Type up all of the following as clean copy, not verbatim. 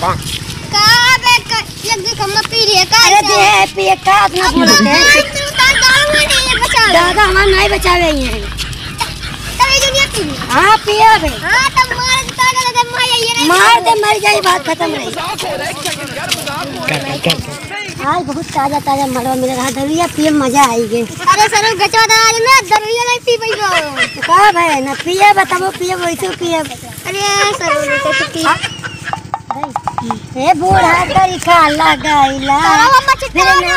अपना बोलते हैं दादा हमारा नहीं बचावे हैं। हाँ पिया बे मार दे मर जाए बात खत्म रही। आज बहुत ताजा ताजा मलवा मिल रहा दरुया पिए मजा आई गए। अरे सर गचवा दादा ना दरुया नहीं पी पाइबो का भाई ना पिए बताबो पिए वैसे पिए। अरे सर तो पी ए बूढ़ा करी खा लगाइला फिर ना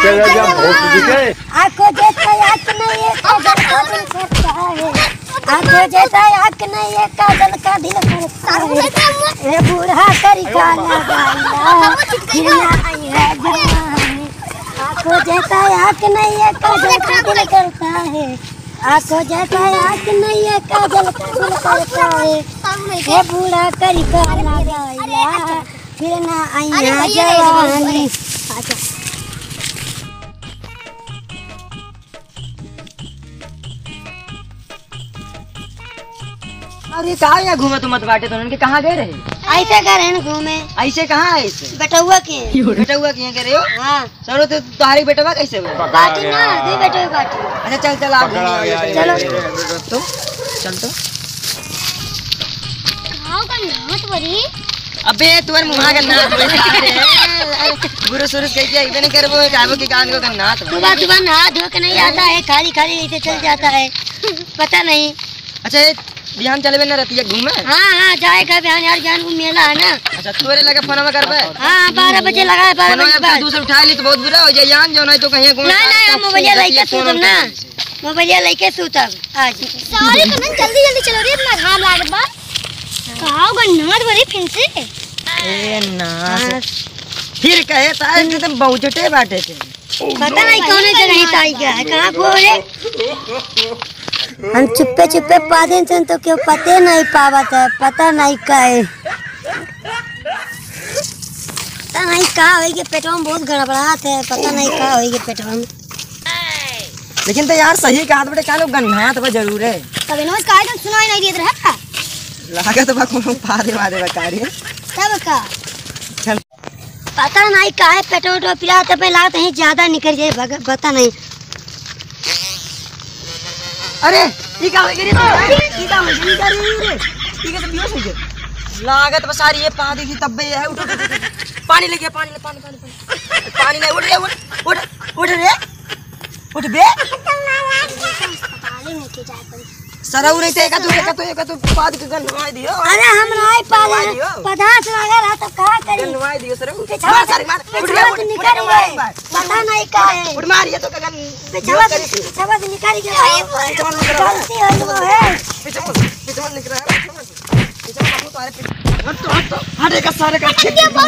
आको जैसा याद नहीं है काजल का दिल करता है। आको जैसा याद नहीं है काजल का दिल करता है। ए बूढ़ा करी खा लगाइला फिर ना आई है जवानी। आको जैसा याद नहीं है काजल का दिल करता है। आको जैसा याद नहीं है काजल का दिल करता है। ए बूढ़ा करी खा लगाइला फिर ना आई है जवानी। अरे कहाँ यहाँ घूमे तुम मत बाटे तो उनके कहाँ गए रहे? ऐसे कर रहे घूमे ऐसे कहाँ है ऐसे बेटुआ के बेटुआ के कह रहे हो? हाँ चलो तो तुम्हारी बेटवा कैसे हुआ? बाटी ना दे बेटे बाटी। अच्छा चल चल आप चलो तो चल तो खाओ का नाच बड़ी। अबे तुम्हारे मुँह का नाच गुरु सुरुस कैसे इधर नहीं करबो काबो के कान को करना तो सुबह सुबह नहा धो के नहीं आता है खाली खाली ऐसे चल जाता है पता नहीं। अच्छा बिहान चले ना रतिया घूमे? हाँ हाँ जाएगा बिहान यार जान वो मेला है ना। अच्छा तोरे लगे फोन में करबे? हाँ 12 बजे लगा है 12 बजे बाद दूसरे उठा ली तो बहुत बुरा हो जाए जान जो नहीं तो कहीं घूम नहीं हम मोबाइल लेके सूतम ना मोबाइल लेके सूतम आज सारी कमन जल्दी जल्दी चलो रे इतना घाम लागत बा। खाओ का नाच बड़ी फिर से ए नाच फिर कहे ताए एकदम बहुचटे बाटे थे पता नहीं कौन जगह ही ताई गया है कहाँ बोले। हम चुप्पे चुप्पे पादे तो क्यों पते नहीं पावत है पता नहीं कहे पता नहीं कहा होगी पेटवा में बहुत गड़बड़ाहट है पता नहीं कहा होगी पेटवा में। लेकिन तो यार सही कहा तो बेटे क्या लोग गन्ना तो जरूर है तब इन्होंने कहा तो सुनाई नहीं दिया रहा लागत बा कोनो पादे वादे बकारी तब का पता नहीं कहा है पेट्रोल तो पिला तो पे लागत है ज्यादा निकल जाए पता नहीं। अरे ये क्या हो गई रे ये क्या हो गई रे ये कैसे बेहोश हो गए लागत बस सारी ये पादी की तब्बे है उठ पानी लेके पानी ले पानी पानी पानी नहीं उठ रे उठ उठ रे उठ बे सरऊ नहीं थे का तू पाद के गनवाई दियो। अरे हम नहीं पाले पदार्थ लगा रहा तो का करी गनवाई दियो सरऊ मार सारी मार उठ गया निकल गए पता नहीं का है उठ मारिए तो गन पिछवा से निकल गया गलती हो तो है पिछवा निकल रहा है पिछवा बाबू तुम्हारे हट हटे का सारे का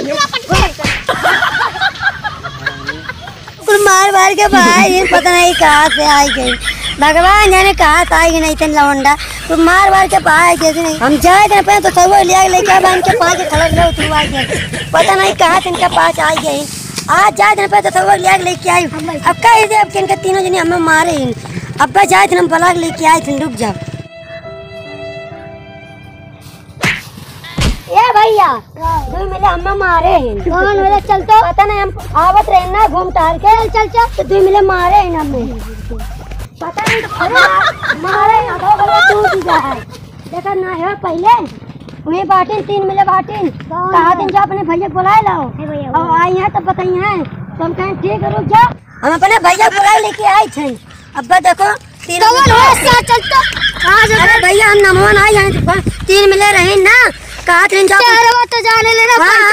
मार मार के भाई पता नहीं कहाँ से आई गई भगवान जाने कहाँ से आई गई नहीं तेन लवंडा तो मार मार के पाए कैसे नहीं हम जाए थे पे तो सब लिया लेके बन के पाँच खड़क लो उतरवा गए पता नहीं कहाँ से इनके पास आई गई आज जाए थे पे तो सब लिया लेके आई अब कह दे अब इनके तीनों जने हमें मारे अब जाए थे हम बलाग लेके आए थे रुक जाओ ये भैया दो मिले हमें मारे हैं कौन वाला चलते पता नहीं हम आवत रहे ना घूम टहल के चल तो दो मिले मारे हैं हमें पता नहीं मारे तू है देखा ना है पहले वही बाटिन 3 मिले बाटिन कहा दिन जो अपने भैया बुलाए लाओ और आई है तो बताइए हैं तो हम कहें ठीक है रुक जाओ हम अपने भैया बुलाए लेके आए थे अब देखो 3 भैया हम नमोन आई हैं 3 मिले रहे ना कहा तो जाने लेना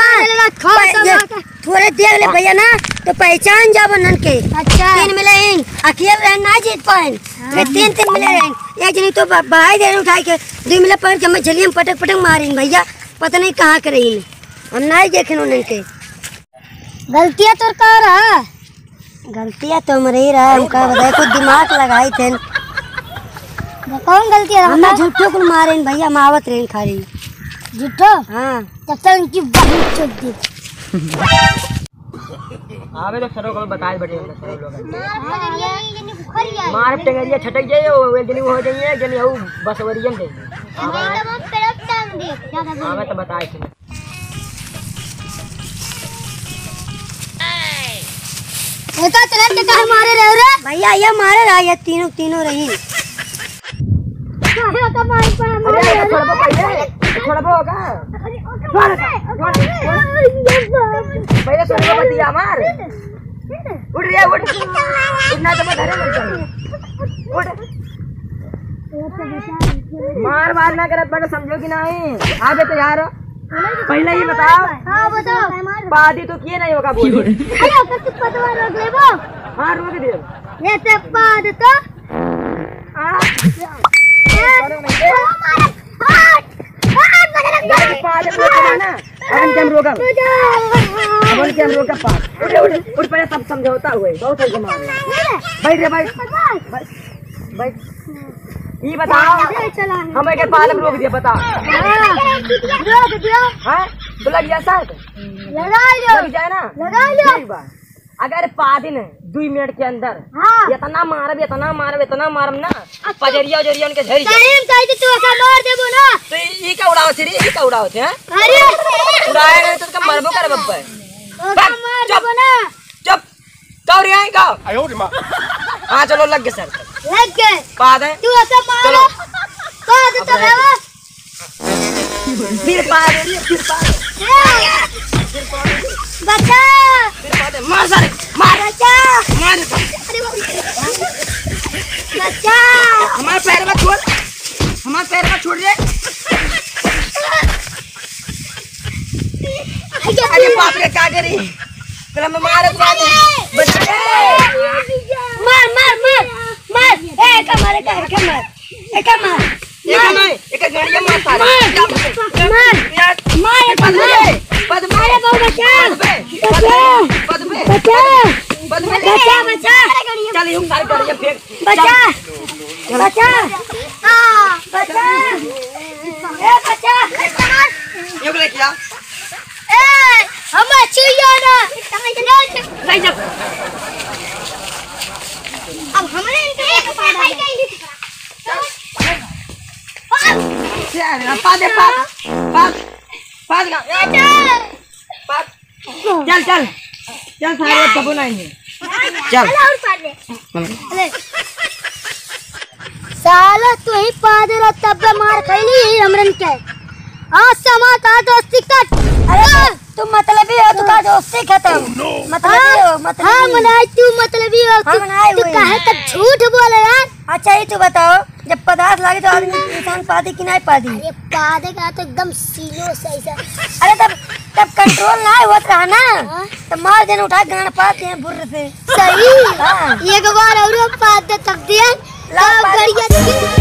थोड़े देख ले भैया ना तो पहचान जा बनन के। अच्छा 3 मिले अकेले रहे ना जीत पाए फिर 3 मिले रहे एक जनी तो बाहर दे उठा के 2 मिले पर जब झलियम पटक पटक मारे भैया पता नहीं कहाँ करे हम नहीं देखे उन्हें के गलतियाँ तो कर रहा गलतियाँ तो मर ही रहा उनका बताए कुछ दिमाग लगाई थे कौन गलतियाँ हमने झूठो को मारे भैया मावत रहे खा रही झूठो हाँ तब तक उनकी बहुत चोट दी आवे तो सरो को बताए बटे मार टेंगरिया छटक जाए ओ जनी हो जाइए जनी हो बसवरियन दे आवे तो बताए थे एका चलन के कहां मारे रहे रे भैया ये मारे रहा ये तीनों रही। काहे का मार पर अरे छोड़ दो पहले, छोड़ दो होगा पहले छोड़ दो बतिया मार। उठ रे उठ, उठना तो मैं घरे लग जाऊं। उठ मार मार ना करत बड़ा समझो कि नहीं आगे तो यार पहले ही बताओ। हां बताओ पादी तो किए नहीं होगा बोल। अरे कब पतवा रोक लेबो। हां रोक दे ये ते पाद तो उठ पहले सब समझौता हुए बहुत है मार। बैठ रे बैठ। ये बताओ हमें के पालक रोक दिया बता। रोक दियो हैं तो लग गया साथ लग जाए ना लगा लो। ठीक बा। अगर पादिन 2 मिनट के अंदर हां इतना मारब ना पजरिया उजरिया उनके झरी टाइम कहि तू का मार देबो ना तो ई का उड़ाओ थे रे, ई का उड़ाओ थे। हैं अरे उड़ाएगा तो का मरबो कर बब्बे। का मार देबो ना चुप कौरी आई का हां चलो लग गए सर लग गए पाद है तू ऐसा मारो पाद तो है फिर पाद बच्चा फिर पाद मार सारे मार मार बच्चा हमारे पैर में छोड़ रे। अरे बाप रे क्या करी फिर मैं मार बचा मार एक मारे का एक गाड़िया मार सारे मार पद अरे बाबू बचा चल यूं सारे गाड़िया फेंक बचा ए बचा ये बोले क्या हम चिड़िया ना नहीं जब अब हमने इनके चल सारे तब नहीं चल साला तू ही पादर तब मार खैली हमरन के आज समा का दोस्ती कट। अरे तुम मतलबी हो, तो का दोस्ती खत्म। मतलबी हाँ मनाई तू मतलबी हो, तू काहे तक झूठ बोले यार। अच्छा ये तू बताओ जब पदार्थ लागे तो आदमी इंसान पादी कि नहीं पादी? अरे पादे का तो एकदम सीलो सही से। अरे तब कंट्रोल ना होत रहा ना तो मार देने उठा गाना पाते हैं बुर्र से। सही हाँ। एक बार और पाद तब दिया ला